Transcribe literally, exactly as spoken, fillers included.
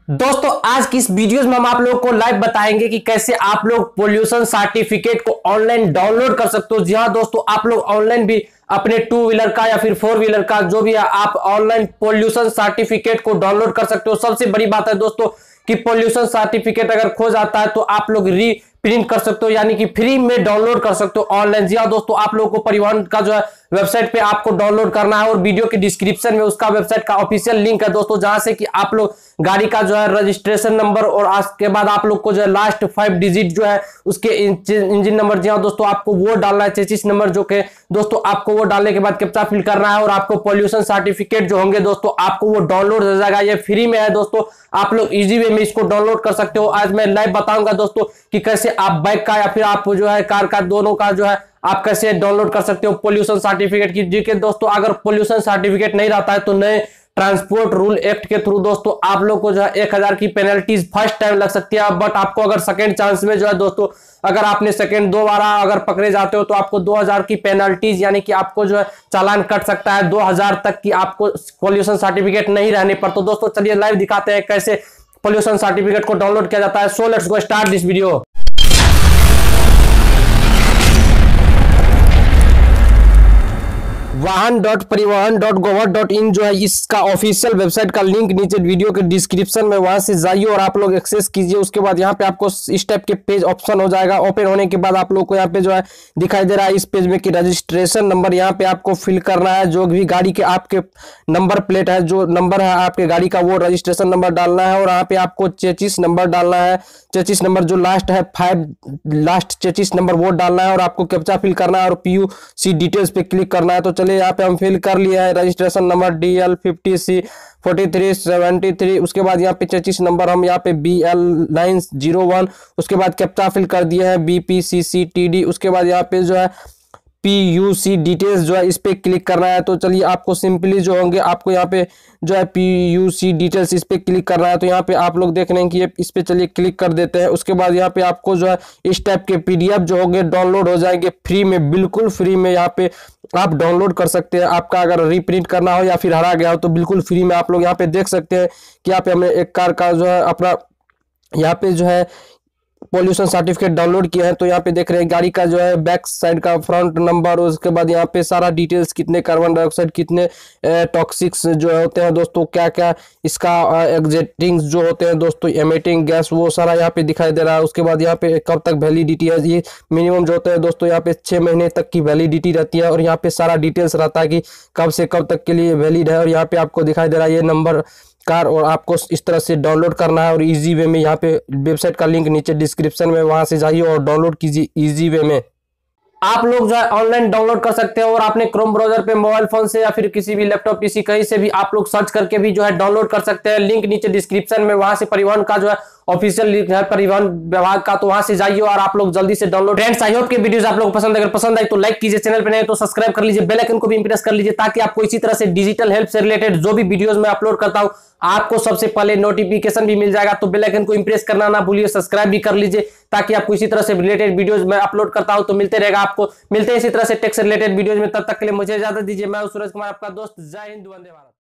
दोस्तों आज की इस वीडियोस में हम आप लोगों को लाइव बताएंगे कि कैसे आप लोग पोल्यूशन सर्टिफिकेट को ऑनलाइन डाउनलोड कर सकते हो। जी हाँ दोस्तों, आप लोग ऑनलाइन भी अपने टू व्हीलर का या फिर फोर व्हीलर का जो भी है आप ऑनलाइन पोल्यूशन सर्टिफिकेट को डाउनलोड कर सकते हो। सबसे बड़ी बात है दोस्तों कि पोल्यूशन सर्टिफिकेट अगर खो जाता है तो आप लोग री प्रिंट कर सकते हो, यानी कि फ्री में डाउनलोड कर सकते हो ऑनलाइन। जी हाँ दोस्तों, आप लोगों को परिवहन का जो है वेबसाइट पे आपको डाउनलोड करना है और वीडियो के डिस्क्रिप्शन में उसका वेबसाइट का ऑफिशियल लिंक है दोस्तों, जहां से कि आप लोग गाड़ी का जो है रजिस्ट्रेशन नंबर और उसके बाद आप लोग को जो है लास्ट फाइव डिजिट जो है उसके इंजन नंबर, जी हाँ दोस्तों, आपको वो डालना है, चेसिस नंबर जो के दोस्तों आपको वो डालने के बाद कैप्चा फिल करना है और आपको पोल्यूशन सर्टिफिकेट जो होंगे दोस्तों आपको वो डाउनलोड हो जाएगा। ये फ्री में है दोस्तों, आप लोग इजी वे में इसको डाउनलोड कर सकते हो। आज मैं लाइव बताऊंगा दोस्तों कि कैसे आप बाइक का या फिर आप जो है कार का दोनों का जो है आप कैसे डाउनलोड कर सकते हो पोल्यूशन सर्टिफिकेट की। जी के दोस्तों, अगर पोल्यूशन सर्टिफिकेट नहीं रहता है तो नए ट्रांसपोर्ट रूल एक्ट के थ्रू दोस्तों आप लोग को जो है एक हजार की पेनल्टीज फर्स्ट टाइम लग सकती है, बट आपको अगर सेकंड चांस में जो है दोस्तों अगर आपने सेकंड दो बार अगर पकड़े जाते हो तो आपको दो हजार की पेनल्टीज यानी कि आपको जो है चालान कट सकता है दो हजार तक की आपको पोल्यूशन सर्टिफिकेट नहीं रहने पर। तो दोस्तों चलिए लाइव दिखाते हैं कैसे पोल्यूशन सर्टिफिकेट को डाउनलोड किया जाता है। So let's go start this video. Vahan dot Parivahan dot gov dot in जो है इसका ऑफिशियल वेबसाइट का लिंक नीचे वीडियो के डिस्क्रिप्शन में, वहां से जाइए और आप लोग एक्सेस कीजिए। उसके बाद यहाँ पे आपको इस टाइप के पेज ऑप्शन हो जाएगा। ओपन होने के बाद आप लोग को यहाँ पे जो है दिखाई दे रहा है इस पेज में कि रजिस्ट्रेशन नंबर यहाँ पे आपको फिल करना है। जो भी गाड़ी के आपके नंबर प्लेट है, जो नंबर है आपके गाड़ी का, वो रजिस्ट्रेशन नंबर डालना है और यहाँ पे आपको चेचिस नंबर डालना है। चेचिस नंबर जो लास्ट है फाइव लास्ट चेचिस नंबर वो डालना है और आपको कैप्चा फिल करना है और पीयू सी डिटेल्स पे क्लिक करना है। तो चलिए यहाँ पे हम फिल कर लिया है registration number D L fifty C forty three seventy three. उसके बाद यहाँ पे चेचिस नंबर हम यहाँ पे B L nine zero one, उसके बाद कैप्चा फिल कर दिया है B P C C T D. उसके बाद यहाँ पे जो है पी यू सी डिटेल्स जो है इस पे क्लिक करना है। तो चलिए आपको सिंपली जो होंगे आपको यहाँ पे जो है पी यू सी डिटेल्स इस पे क्लिक करना है। तो यहाँ पे आप लोग देख रहे हैं कि ये इस पे चलिए क्लिक कर देते हैं। उसके बाद यहाँ पे आपको जो है इस टाइप के पीडीएफ जो होंगे डाउनलोड हो जाएंगे फ्री में, बिल्कुल फ्री में यहाँ पे आप डाउनलोड कर सकते हैं। आपका अगर रीप्रिंट करना हो या फिर हरा गया हो तो बिल्कुल फ्री में आप लोग यहाँ पे देख सकते हैं कि यहाँ पे हमने एक कार का जो है अपना यहाँ पे जो है पोल्यूशन सर्टिफिकेट डाउनलोड किया है। तो यहाँ पे देख रहे हैं गाड़ी का जो है बैक साइड का फ्रंट नंबर, उसके बाद यहाँ पे सारा डिटेल्स, कितने कार्बन डाइऑक्साइड, कितने टॉक्सिक्स जो होते हैं दोस्तों, क्या क्या इसका एग्जेटिंग जो होते हैं दोस्तों, एमिटिंग गैस, वो सारा यहाँ पे दिखाई दे रहा है। उसके बाद यहाँ पे कब तक वैलिडिटी है, ये मिनिमम जो होते हैं दोस्तों यहाँ पे छः महीने तक की वैलिडिटी रहती है और यहाँ पे सारा डिटेल्स रहता है कि कब से कब तक के लिए वैलिड है। और यहाँ पे आपको दिखाई दे रहा है ये नंबर कार और आपको इस तरह से डाउनलोड करना है और इजी वे में यहाँ पे वेबसाइट का लिंक नीचे डिस्क्रिप्शन में, वहां से जाइए और डाउनलोड कीजिए इजी वे में। आप लोग जो है ऑनलाइन डाउनलोड कर सकते हैं और आपने क्रोम ब्राउजर पे मोबाइल फोन से या फिर किसी भी लैपटॉप पीसी कहीं से भी आप लोग सर्च करके भी जो है डाउनलोड कर सकते हैं। लिंक नीचे डिस्क्रिप्शन में, वहां से परिवहन का जो है ऑफिशियल लिंक है परिवहन विभाग का, तो वहां से जाइए और आप लोग जल्दी से डाउनलोड। फ्रेंड्स, आई होप कि वीडियोस आप लोगों को पसंद, अगर पसंद आई तो लाइक कीजिए, चैनल पे नए तो सब्सक्राइब कर लीजिए, बेल आइकन को भी प्रेस कर लीजिए ताकि आपको इसी तरह से डिजिटल हेल्प से रिलेटेड जो भी वीडियोस मैं अपलोड करता हूं आपको सबसे पहले नोटिफिकेशन भी मिल जाएगा। तो बेल आइकन को इंप्रेस करना ना भूलिए, सब्सक्राइब भी कर लीजिए ताकि आपको इसी तरह से रिलेटेड वीडियोस मैं अपलोड करता हूं तो मिलते रहेगा। आपको मिलते हैं इसी तरह से टेक से रिलेटेड वीडियोस में, तब तक के लिए मुझे इजाजत दीजिए। मैं सूरज कुमार आपका दोस्त। जय हिंद, वंदे भारत।